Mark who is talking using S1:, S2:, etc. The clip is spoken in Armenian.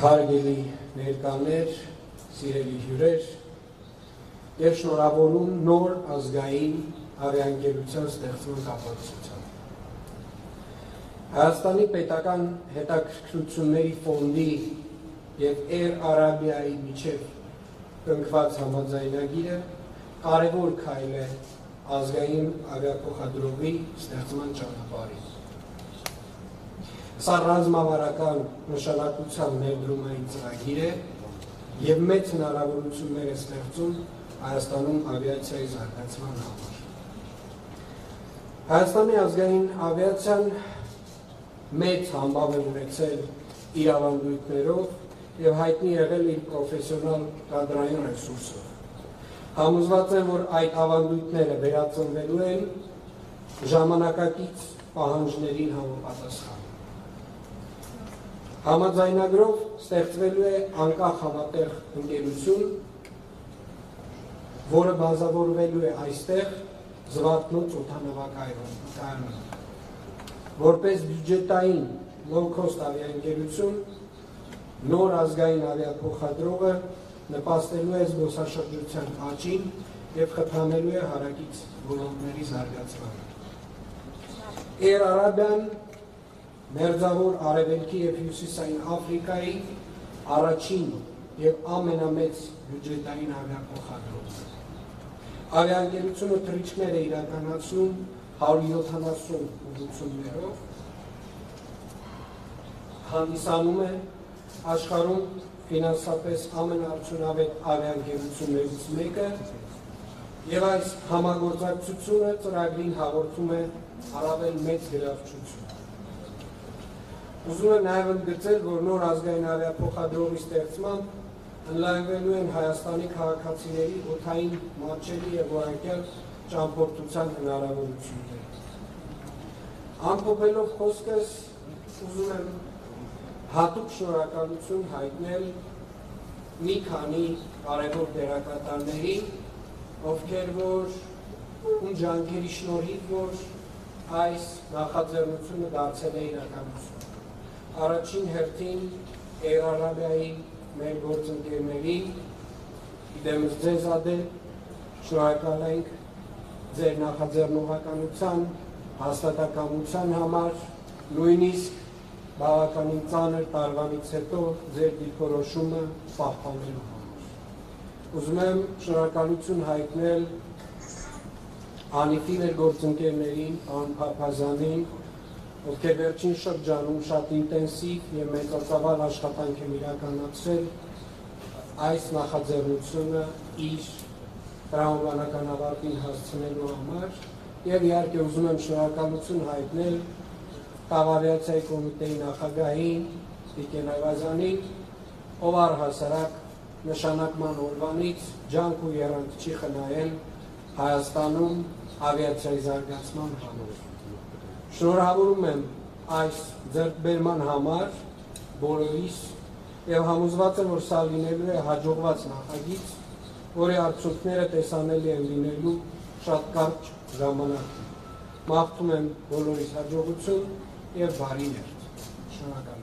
S1: Հարգելի ներկաներ, սիրելի հյուրեր, եւ շնորհավորում նոր ազգային ավիաընկերության ստեղծման կապակցությամբ։ Հայաստանի պետական հետաքրքրությունների ֆոնդի եւ Air Arabia-ի միջև կնքված համաձայնագիրը կարևոր քայլ է ազգային ավիափոխադրողի ստեղծման ճանապարհին։ Սա ռազմավարական նշանակության ներդրումային ծրագիր է եւ մեծ հնարավորություններ է ստեղծում Հայաստանում ավիացիայի զարգացման համար։ Հայաստանի ազգային ավիացիան մեծ համբավ է ունեցել իր ավանդույթներով եւ հայտնի եղել իր պրոֆեսիոնալ կադրային ռեսուրսով։ Համոզված եմ, որ այդ ավանդույթները վերածնվելու են ժամանակակից պահանջներին համապատասխան։ Համաձայնագրով ստեղծվելու է անկախ համատեղ ընկերություն, որը բազավորվելու է այստեղ Զվարթնոց օդանավակայանում։ Որպես բյուջետային low-cost ավիաընկերություն, նոր ազգային ավիափոխադրողը նպաստելու է զբոսաշրջության աճին եւ խթանելու է հարակից ոլորտների զարգացմանը։ Air Arabia-ն Մերձավոր Արևելքի եւ Հյուսիսային Աֆրիկայի առաջին եւ ամենամեծ բյուջետային ավիափոխադրողն է։ Ավիաընկերությունը թռիչքներ է իրականացնում 170 ուղղություններով, հանդիսանում է աշխարհում ֆինանսապես ամենաարդյունավետ ավիաընկերություններից մեկը եւ այս համագործակցությունը ծրագրին հաղորդում է առավել մեծ գրավչություն։ Ուզում եմ նաև ընդգծել, որ նոր ազգային ավիափոխադրողի ստեղծմամբ ընդլայնվելու են Հայաստանի քաղաքացիների օդային մատչելի եւ որակյալ ճամփորդության հնարավորությունները։ Ամփոփելով խոսքս, ուզում եմ հատուկ շնորհակալություն հայտնել մի քանի կարևոր դերակատարներին, ովքեր որ ում ջանքերի շնորհիվ որ այս նախաձեռնությունը դարձել է իրականություն։ Առաջին հերթին Air Arabia-ի մեր գործընկերներին, իդեմս ձեզ ադել, շնորհակալ ենք ձեր նախաձեռնողականության, հաստատակամության համար, նույնիսկ բավականին ծանր տարվանից հետո ձեր դիրքորոշումը պահպանելու համար։ Ուզում եմ շնորհակալություն հայտնել Անիֆի մեր գործընկերներին, Ան Փափազյանին, ովքեր վերջին շրջանում շատ ինտենսիվ եւ մեծածավալ աշխատանք են իրականացրել այս նախաձեռնությունը իր տրամաբանական ավարտին հասցնելու համար եւ իհարկե ուզում եմ շնորհակալություն հայտնել Ավիացիայի կոմիտեի նախագահին Տիկեն Այվազյանին, ով առհասարակ նշանակման օրվանից ջանք ու եռանդ չի խնայել Հայաստանում ավիացիայի զարգացման համար։ Շնորհավորում եմ այս ձեռքբերման համար բոլորիս եւ համոզված եմ, որ սա լինելու է հաջողված նախագիծ, որի արդյունքները տեսանելի են լինելու շատ կարճ ժամանակում։ Մաղթում եմ բոլորիս հաջողություն եւ բարի ներդ։ Շնորհակալ եմ։